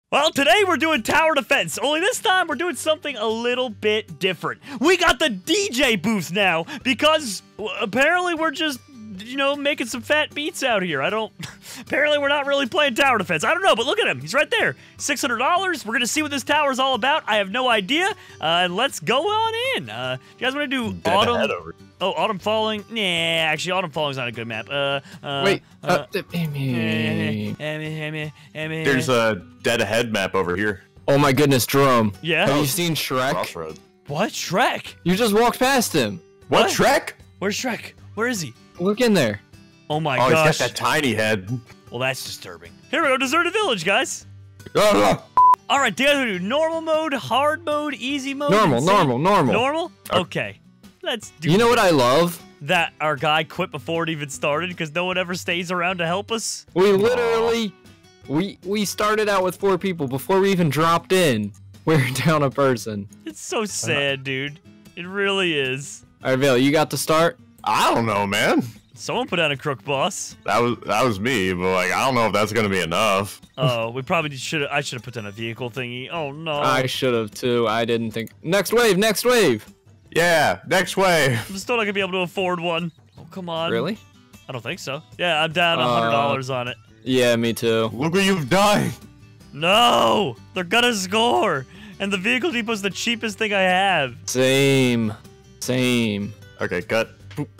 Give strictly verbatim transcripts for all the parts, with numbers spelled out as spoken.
Well, today we're doing tower defense, only this time we're doing something a little bit different. We got the D J booth now, because well, apparently we're just, you know, making some fat beats out here. I don't, apparently we're not really playing tower defense. I don't know, but look at him, he's right there. six hundred dollars, we're gonna see what this tower is all about. I have no idea, uh, and let's go on in. Uh, you guys wanna do Dead autumn? over. Oh, Autumn Falling? Nah, actually, Autumn Falling's not a good map. Uh, uh, Wait, uh, uh, Amy. There's a dead ahead map over here. Oh my goodness, Jerome. Yeah? Have you seen Shrek? Crossroads. What? Shrek? You just walked past him. What, What? Shrek? Where's Shrek? Where is he? Look in there. Oh my Oh, gosh. he's got that tiny head. Well, that's disturbing. Here we go, Deserted Village, guys. Oh, All right, do you guys want to do normal mode, hard mode, easy mode? Normal, insane? normal, normal. Normal? Okay. Let's do You know what I love? that. Our guy quit before it even started because no one ever stays around to help us. We literally, we we started out with four people before we even dropped in. We're down a person. It's so sad, dude. It really is. All right, Vale, you got to start? I don't know, man. Someone put down a crook boss. That was that was me, but like I don't know if that's gonna be enough. Oh, we probably should. I should have put down a vehicle thingy. Oh no. I should have too. I didn't think. Next wave, next wave. Yeah, next wave. I'm still not gonna be able to afford one. Oh come on. Really? I don't think so. Yeah, I'm down a hundred dollars on it. Yeah, me too. Look what you've done. No, they're gonna score, and the vehicle depot's the cheapest thing I have. Same, same. Okay, cut.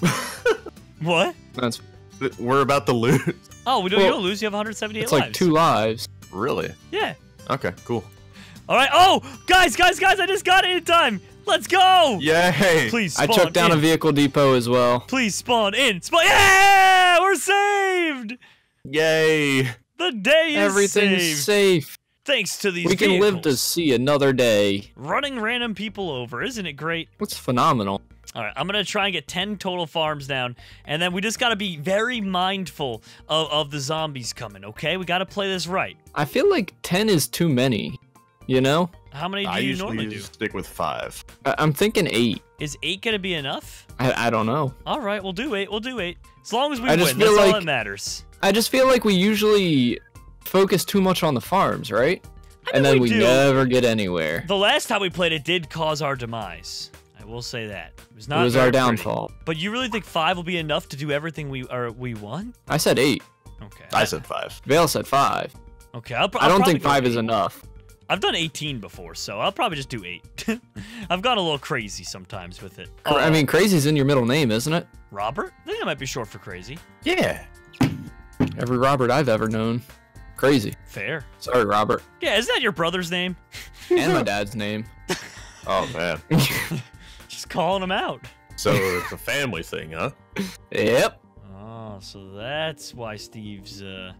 What? That's We're about to lose. Oh, we don't, Well, you don't lose. You have one hundred seventy-eight it's lives. like two lives. Really? Yeah. Okay, cool. All right. Oh, guys, guys, guys! I just got it in time. Let's go. Yay! Please I spawn took down in. a vehicle depot as well. Please spawn in. Spawn. Yeah, we're saved. Yay! The day is Everything's saved. safe. Thanks to these We can live to vehicles. see another day. Running random people over. Isn't it great? What's phenomenal? All right, I'm going to try and get ten total farms down, and then we just got to be very mindful of, of the zombies coming, okay? We got to play this right. I feel like ten is too many, you know? How many do I you usually normally do? stick with five. I I'm thinking eight. Is eight going to be enough? I, I don't know. All right, we'll do eight. We'll do eight. As long as we I win, just that's feel all like- that matters. I just feel like we usually focus too much on the farms, right? I And mean, then we we do. never get anywhere. The last time we played, it did cause our demise. I will say that. It was not It was very our pretty. downfall. But you really think five will be enough to do everything we or we want? I said eight. Okay. I said five. Vale said five. Okay. I'll, pro- I I'll don't probably think go five eight. is enough. I've done eighteen before, so I'll probably just do eight. I've gone a little crazy sometimes with it. Cra- I Oh, mean, crazy's in your middle name, isn't it? Robert? I think that might be short for crazy. Yeah. Every Robert I've ever known. Crazy. Fair. Sorry, Robert. Yeah, isn't that your brother's name? And my dad's name. Oh man. Just calling him out. So it's a family thing, huh? Yep. Oh, so that's why Steve's, uh...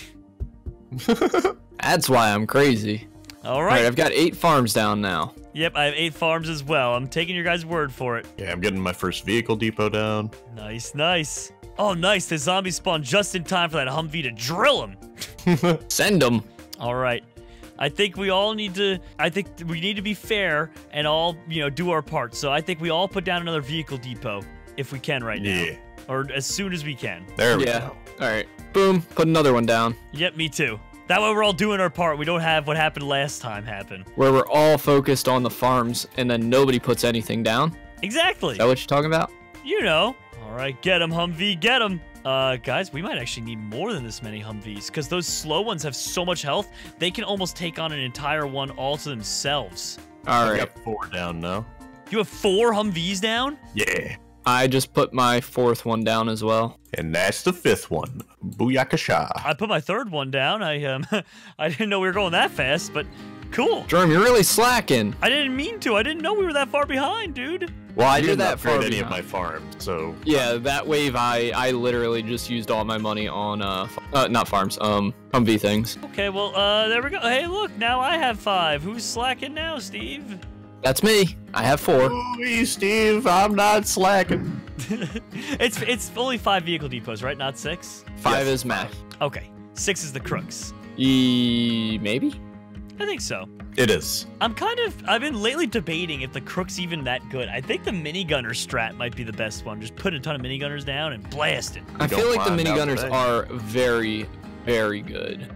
That's why I'm crazy. All All right. right, I've got eight farms down now. Yep, I have eight farms as well. I'm taking your guys' word for it. Yeah, I'm getting my first vehicle depot down. Nice, nice. Oh, nice. The zombies spawned just in time for that Humvee to drill him. Send them. All right. I think we all need to, I think we need to be fair and all, you know, do our part. So I think we all put down another vehicle depot if we can right now. Yeah. Or as soon as we can. There we Yeah. go. All right. Boom. Put another one down. Yep, me too. That way we're all doing our part. We don't have what happened last time happen. Where we're all focused on the farms and then nobody puts anything down. Exactly. Is that what you're talking about? You know. All right, get him, Humvee, get him. Uh, guys, we might actually need more than this many Humvees because those slow ones have so much health, they can almost take on an entire one all to themselves. All I right. got four down now. You have four Humvees down? Yeah. I just put my fourth one down as well. And that's the fifth one. Booyakasha. I put my third one down. I um, I didn't know we were going that fast, but cool. Jerome, you're really slacking. I didn't mean to. I didn't know we were that far behind, dude. Well, I You're didn't that upgrade far any of behind. my farms, so Yeah, that wave, I I literally just used all my money on uh, f- uh not farms, um, Humvee things. Okay, well, uh, there we go. Hey, look, now I have five. Who's slacking now, Steve? That's me. I have four. Ooh, Steve, I'm not slacking. it's it's only five vehicle depots, right? Not six. Five Yes. is math. Okay, six is the crooks. E maybe. I think so. It is. I'm kind of, I've been lately debating if the Crook's even that good. I think the minigunner strat might be the best one. Just put a ton of minigunners down and blast it. I don't feel like the find out minigunners today. are very, very good.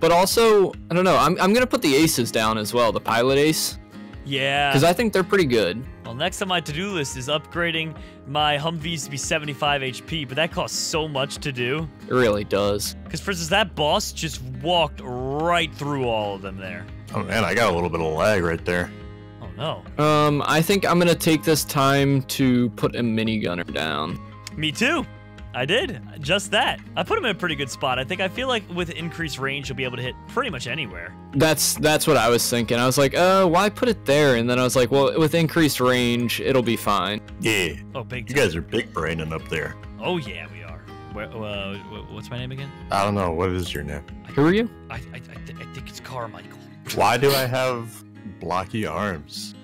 But also, I don't know. I'm I'm gonna put the aces down as well. The pilot ace, Yeah. because I think they're pretty good. Well, next on my to-do list is upgrading my Humvees to be seventy-five H P, but that costs so much to do. It really does. Because, for instance, that boss just walked right through all of them there. Oh man, I got a little bit of lag right there. Oh, no. Um, I think I'm gonna take this time to put a minigunner down. Me too. I did. Just that. I put him in a pretty good spot. I think I feel like with increased range, you'll be able to hit pretty much anywhere. That's that's what I was thinking. I was like, uh, why put it there? And then I was like, well, with increased range, it'll be fine. Yeah. Oh, big You time. guys are big braining up there. Oh, yeah, we are. Where, uh, wh- what's my name again? I don't know. What is your name? Who are you? I, I, I, th- I think it's Carmichael. Why do I have blocky arms?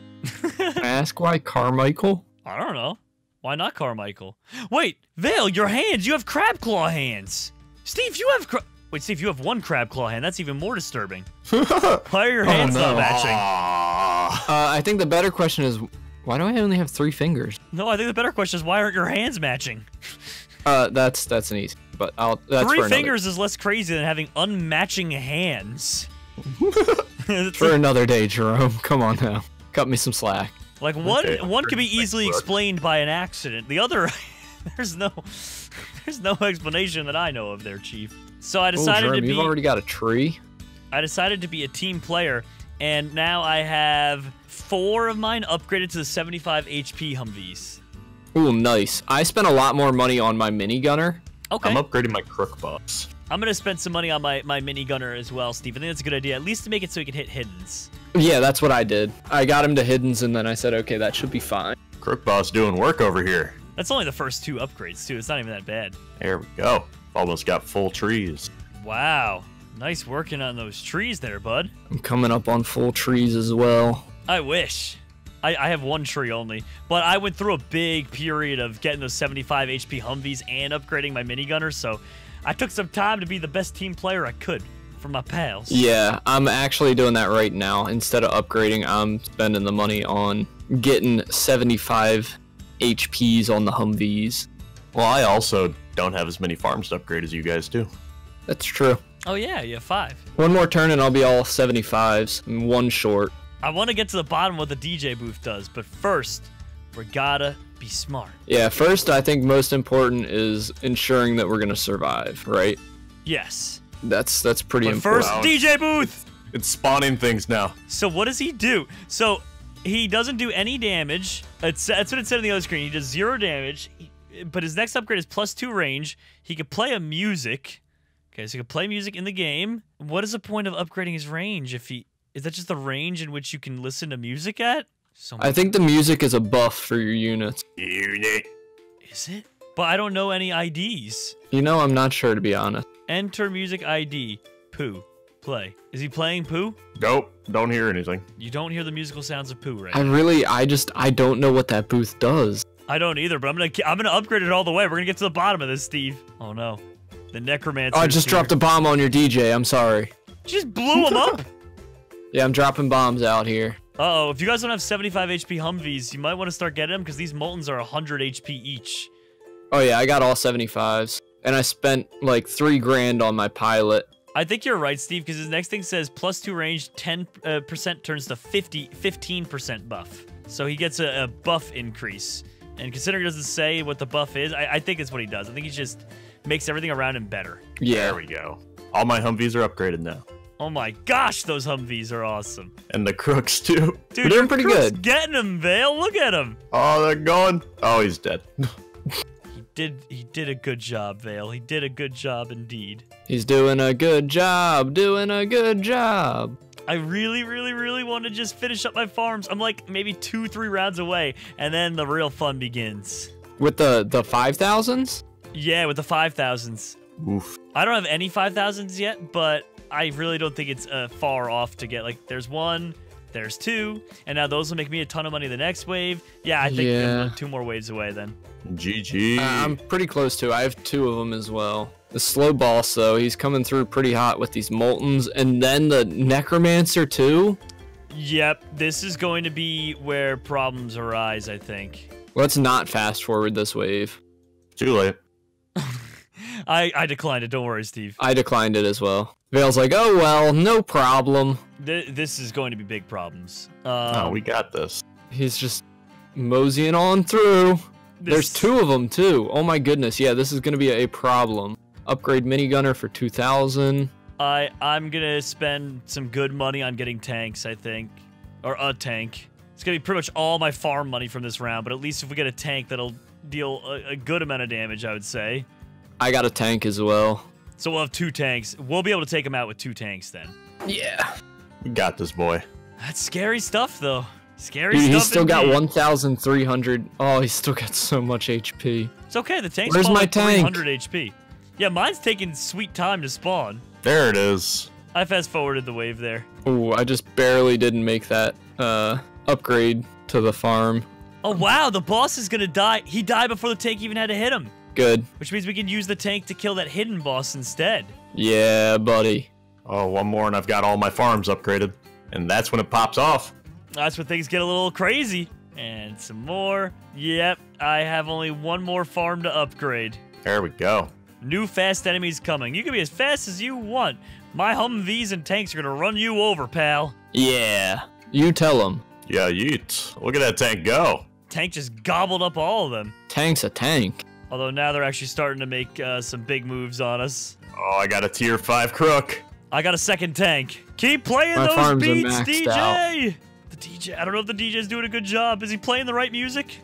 Ask why Carmichael? I don't know. Why not Carmichael? Wait, Vale, your hands. You have crab claw hands. Steve, you have cra- Wait, Steve, you have one crab claw hand. That's even more disturbing. Why are your hands no. not matching? Aww. Uh, I think the better question is, why do I only have three fingers? No, I think the better question is why aren't your hands matching? Uh, that's that's an easy, but I'll. That's Three for another- fingers is less crazy than having unmatching hands. It's For like, another day, Jerome. Come on now, cut me some slack. like one, Okay, one can be pretty easily quick. explained by an accident. The other, there's no, there's no explanation that I know of there, Chief. So I Oh, decided Jerome, to you've be. already got a tree. I decided to be a team player, and now I have four of mine upgraded to the seventy-five H P Humvees. Ooh, nice. I spent a lot more money on my minigunner. Okay. I'm upgrading my crook boss. I'm gonna spend some money on my, my minigunner as well, Steve. I think that's a good idea, at least to make it so he can hit hiddens. Yeah, that's what I did. I got him to hiddens, and then I said, okay, that should be fine. Crook boss doing work over here. That's only the first two upgrades, too. It's not even that bad. There we go. Almost got full trees. Wow. Nice working on those trees there, bud. I'm coming up on full trees as well. I wish. I, I have one tree only, but I went through a big period of getting those seventy-five H P Humvees and upgrading my minigunner, so I took some time to be the best team player I could for my pals. Yeah, I'm actually doing that right now. Instead of upgrading, I'm spending the money on getting seventy-five H Ps on the Humvees. Well, I also don't have as many farms to upgrade as you guys do. That's true. Oh yeah, you have five. One more turn and I'll be all seventy-fives. and One short. I want to get to the bottom of what the D J booth does, but first, we gotta be smart. Yeah, first, I think most important is ensuring that we're gonna survive, right? Yes. That's that's pretty But important. first, Wow. D J booth! It's spawning things now. So what does he do? So he doesn't do any damage. It's, that's what it said on the other screen. He does zero damage, he- but his next upgrade is plus two range. He could play a music. Okay, so he could play music in the game. What is the point of upgrading his range if he... Is that just the range in which you can listen to music at? So I think the music is a buff for your units. Unit. Is it? But I don't know any I Ds. You know, I'm not sure, to be honest. Enter music I D. Pooh. Play. Is he playing Pooh? Nope, don't hear anything. You don't hear the musical sounds of Pooh right I now. really, I just, I don't know what that booth does. I don't either, but I'm gonna I'm gonna upgrade it all the way. We're gonna get to the bottom of this, Steve. Oh no. The necromancer. Oh, I just dropped a bomb on your D J. I'm sorry. Just blew him up. Yeah, I'm dropping bombs out here. Uh oh, if you guys don't have seventy-five H P Humvees, you might want to start getting them because these Moltons are one hundred H P each. Oh yeah, I got all seventy-fives. And I spent like three grand on my pilot. I think you're right, Steve, because his next thing says plus two range, ten percent turns to fifty, fifteen percent buff. So he gets a, a buff increase. And considering it doesn't say what the buff is, I, I think it's what he does. I think he just makes everything around him better. Yeah. There we go. All my Humvees are upgraded now. Oh my gosh, those Humvees are awesome. And the crooks too. Dude, They're doing your pretty crew's good. getting him, Vale. Look at him. Oh, they're going. Oh, he's dead. He did he did a good job, Vale. He did a good job indeed. He's doing a good job, doing a good job. I really, really, really want to just finish up my farms. I'm like maybe two, three rounds away, and then the real fun begins. With the, the five thousands? Yeah, with the five thousands. Oof. I don't have any five thousands yet, but I really don't think it's uh, far off to get. Like, there's one, there's two, and now those will make me a ton of money the next wave. Yeah, I think Yeah. I'm two more waves away then. G G. Uh, I'm pretty close to. I have two of them as well. The slow boss, though, he's coming through pretty hot with these Moltons. And then the Necromancer, too? Yep, this is going to be where problems arise, I think. Let's not fast forward this wave. Too late. I, I declined it. Don't worry, Steve. I declined it as well. Vale's like, oh, well, no problem. Th this is going to be big problems. Um, Oh, we got this. He's just moseying on through. this- There's two of them, too. Oh, my goodness. Yeah, this is going to be a problem. Upgrade minigunner for two thousand. I, I'm going to spend some good money on getting tanks, I think. Or a tank. It's going to be pretty much all my farm money from this round, but at least if we get a tank, that'll deal a, a good amount of damage, I would say. I got a tank as well. So we'll have two tanks. We'll be able to take them out with two tanks then. Yeah. We got this, boy. That's scary stuff, though. Scary Dude, stuff. he's still got indeed. one thousand three hundred. Oh, he's still got so much H P. It's okay. The tank's Where's spawned my at tank? three hundred H P. Yeah, mine's taking sweet time to spawn. There it is. I fast forwarded the wave there. Ooh, I just barely didn't make that uh, upgrade to the farm. Oh, wow. The boss is going to die. He died before the tank even had to hit him, Good. which means we can use the tank to kill that hidden boss instead. Yeah, buddy. Oh, one more and I've got all my farms upgraded. And that's when it pops off. That's when things get a little crazy. And some more. Yep, I have only one more farm to upgrade. There we go. New fast enemies coming. You can be as fast as you want. My Humvees and tanks are going to run you over, pal. Yeah. You tell him. Yeah, yeet. Look at that tank go. Tank just gobbled up all of them. Tank's a tank. Although now they're actually starting to make uh, some big moves on us. Oh, I got a tier five crook. I got a second tank. Keep playing My those farms are beats, maxed D J! out. The D J, I don't know if the D J's doing a good job. Is he playing the right music?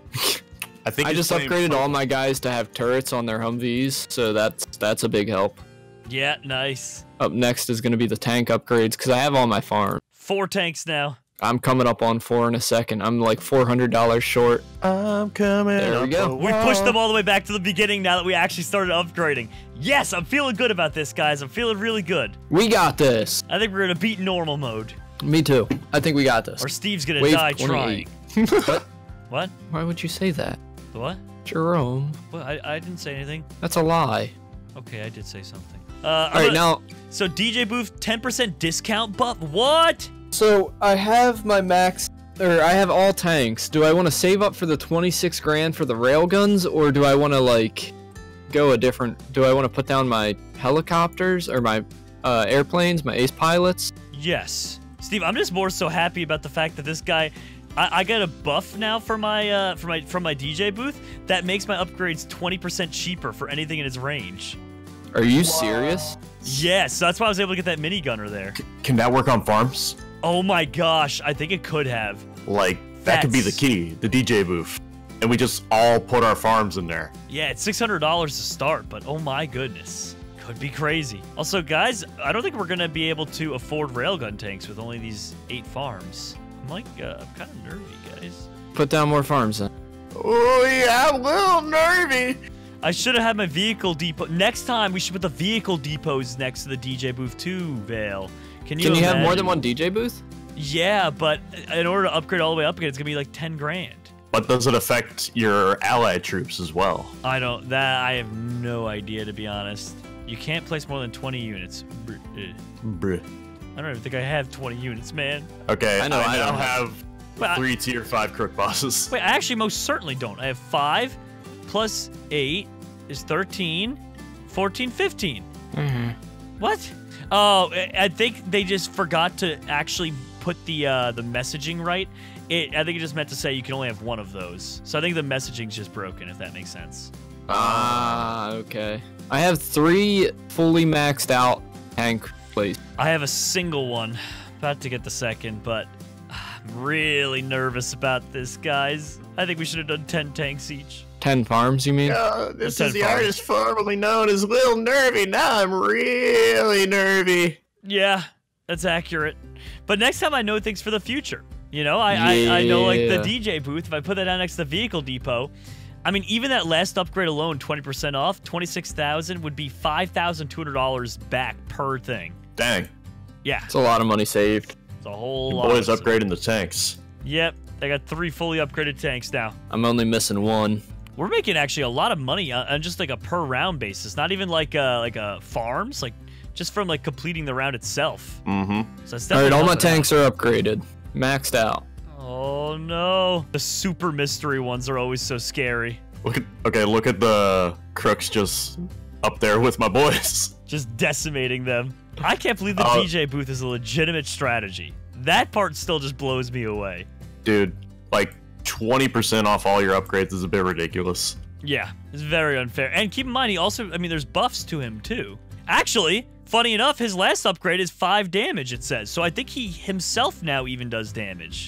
I think I he's just playing upgraded pro- all my guys to have turrets on their Humvees, so that's that's a big help. Yeah, nice. Up next is going to be the tank upgrades, because I have all my farm. Four tanks now. I'm coming up on four in a second. I'm like four hundred dollars short. I'm coming. There we up go. the We pushed wall. them all the way back to the beginning now that we actually started upgrading. Yes, I'm feeling good about this, guys. I'm feeling really good. We got this. I think we're going to beat normal mode. Me too. I think we got this. Or Steve's going to Wave die twenty-eight. trying. What? Why would you say that? What? Jerome. Well, I, I didn't say anything. That's a lie. Okay, I did say something. Uh, All I'm right, gonna- now. So D J Booth, ten percent discount buff? What? So I have my max, or I have all tanks. Do I want to save up for the twenty-six grand for the railguns, or do I want to like go a different? Do I want to put down my helicopters or my uh, airplanes, my ace pilots? Yes. Steve, I'm just more so happy about the fact that this guy, I, I got a buff now for my uh, for my from my D J booth that makes my upgrades twenty percent cheaper for anything in its range. Are you serious? Yes, so that's why I was able to get that minigunner there. Can that work on farms? Oh my gosh, I think it could have. Like, that could be the That's- key, the D J booth. And we just all put our farms in there. Yeah, it's six hundred dollars to start, but oh my goodness. Could be crazy. Also, guys, I don't think we're going to be able to afford railgun tanks with only these eight farms. I'm like, uh, I'm kind of nervy, guys. Put down more farms then. Oh, yeah, I'm a little nervy. I should have had my vehicle depot. Next time, we should put the vehicle depots next to the D J booth too, Vale. Can you Can you have more imagine? than one D J booth? Yeah, but in order to upgrade all the way up again, it's going to be like ten grand. But does it affect your allied troops as well? I don't, that, I have no idea, to be honest. You can't place more than twenty units. Brr, uh, Bruh. I don't even think I have twenty units, man. Okay, I know, I now don't have Wait, I- three tier five crook bosses. Wait, I actually most certainly don't. I have five plus eight is thirteen, fourteen, fifteen. Mm-hmm. What? Oh, I I think they just forgot to actually put the uh, the messaging right. It, I think it just meant to say you can only have one of those. So I think the messaging's just broken, if that makes sense. Ah, okay. I have three fully maxed out tank plates. I have a single one. About to get the second, but I'm really nervous about this, guys. I think we should have done ten tanks each. Ten farms, you mean? Uh, this Ten is the farms. artist formerly known as Lil Nervy. Now I'm really nervy. Yeah, that's accurate. But next time I know things for the future. You know, I, I, I know like the Yeah. D J booth, if I put that down next to the vehicle depot, I mean, even that last upgrade alone, twenty percent off, twenty-six thousand would be five thousand two hundred dollars back per thing. Dang. Yeah, It's a lot of money saved. it's a whole Your lot. boys of- upgrading the tanks. Yep, I got three fully upgraded tanks now. I'm only missing one. We're making actually a lot of money on, on just like a per round basis, not even like uh like a farms, like just from like completing the round itself. Mm-hmm. So it's All right, definitely all my helping out. tanks are upgraded, maxed out. Oh no, the super mystery ones are always so scary. Look at okay, look at the crooks just up there with my boys. Just decimating them. I can't believe the Uh, D J booth is a legitimate strategy. That part still just blows me away. Dude, like twenty percent off all your upgrades is a bit ridiculous. Yeah, it's very unfair. And keep in mind, he also, I mean, there's buffs to him too. Actually, funny enough, his last upgrade is five damage, it says. So I think he himself now even does damage.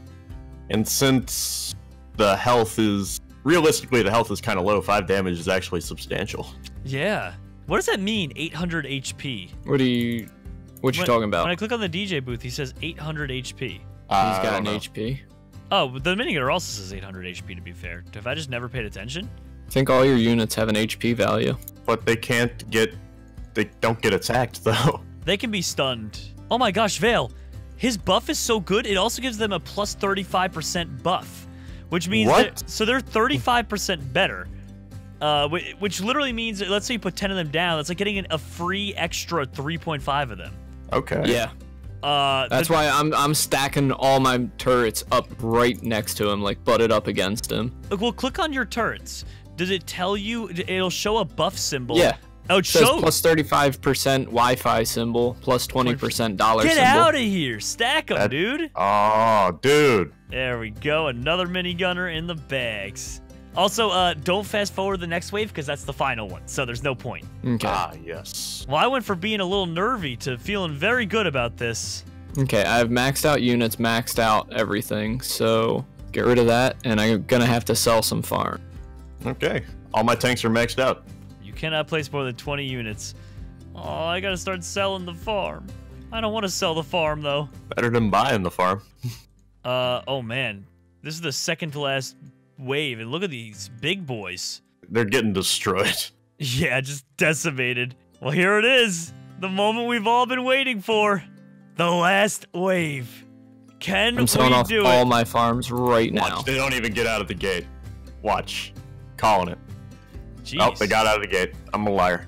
And since the health is, realistically, the health is kind of low, five damage is actually substantial. Yeah. What does that mean, eight hundred H P? What are you, what you When- talking about? When I click on the D J booth, he says eight hundred H P. He's Uh, I got don't an know. H P. Oh, the minigunner also says eight hundred H P, to be fair. Have I just never paid attention? I think all your units have an H P value. But they can't get, they don't get attacked, though. They can be stunned. Oh my gosh, Vale. His buff is so good, it also gives them a plus thirty-five percent buff. Which means What? that, so they're thirty-five percent better. Uh, whi- which literally means, that let's say you put ten of them down, that's like getting an- a free extra three point five of them. Okay. Yeah, Uh, that's the- why I'm I'm stacking all my turrets up right next to him, like butted up against him. Look, well, click on your turrets. Does it tell you, it'll show a buff symbol? Yeah. Oh, it It says shows. plus thirty-five percent Wi-Fi symbol, plus twenty percent dollar Get symbol. out of here. Stack them, That- dude. Oh, dude. There we go. Another minigunner in the bags. Also, uh, don't fast forward the next wave because that's the final one, so there's no point. Okay. Ah, yes. Well, I went from being a little nervy to feeling very good about this. Okay, I have maxed out units, maxed out everything, so get rid of that, and I'm gonna have to sell some farm. Okay. All my tanks are maxed out. You cannot place more than twenty units. Oh, I gotta start selling the farm. I don't want to sell the farm, though. Better than buying the farm. Uh, oh man. This is the second to last wave, and look at these big boys. They're getting destroyed. Yeah, just decimated. Well, here it is. The moment we've all been waiting for. The last wave. Can I'm selling we off do all it? my farms right now. Watch. They don't even get out of the gate. Watch. Calling it. Jeez. Oh, they got out of the gate. I'm a liar.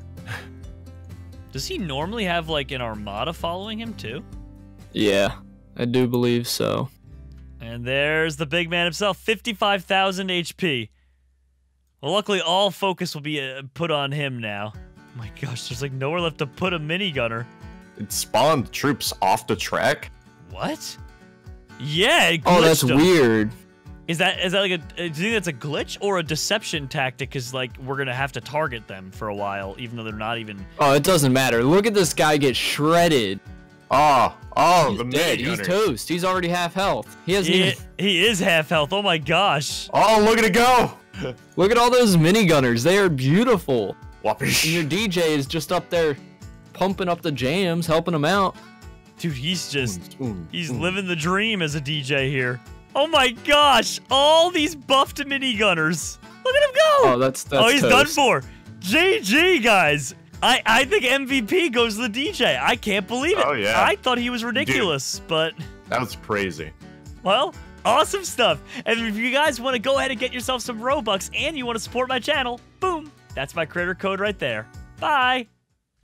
Does he normally have, like, an armada following him, too? Yeah, I do believe so. And there's the big man himself, fifty-five thousand H P. Well, luckily, all focus will be uh, put on him now. Oh my gosh, there's, like, nowhere left to put a minigunner. It spawned troops off the track. What? Yeah, it Oh, that's glitched 'em. weird. Is that is that like a? Do you think that's a glitch or a deception tactic? Because like we're gonna have to target them for a while, even though they're not even. Oh, it doesn't matter. Look at this guy get shredded. Oh, oh, He's the dead. He's minigunner. toast. He's already half health. He hasn't He, even... he is half health. Oh my gosh. Oh, look at it go. Look at all those minigunners. They are beautiful. And your Whoppish. D J is just up there pumping up the jams, helping him out. Dude, he's just Mm, he's mm. living the dream as a D J here. Oh my gosh, all these buffed minigunners. Look at him go. Oh, that's that's oh, he's toast. done for. G G, guys. I, I think M V P goes to the D J. I can't believe it. Oh, yeah. I thought he was ridiculous, but, That was crazy. well, awesome stuff. And if you guys want to go ahead and get yourself some Robux and you want to support my channel, boom, that's my creator code right there. Bye.